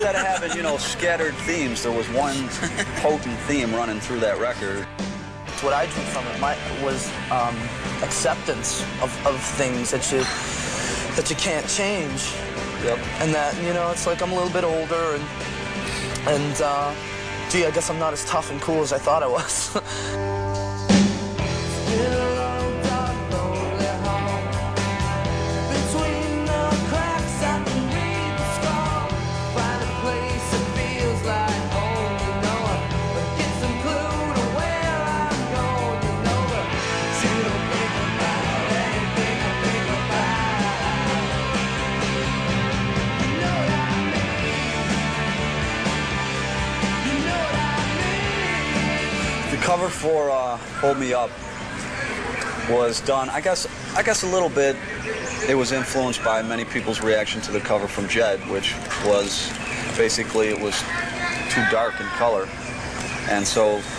instead of having, you know, scattered themes, there was one potent theme running through that record. What I drew from it was acceptance of things that you can't change. Yep. And that, you know, it's like I'm a little bit older and gee, I guess I'm not as tough and cool as I thought I was. The cover for Hold Me Up was done, I guess a little bit, it was influenced by many people's reaction to the cover from Jed, which was basically, it was too dark in color. And so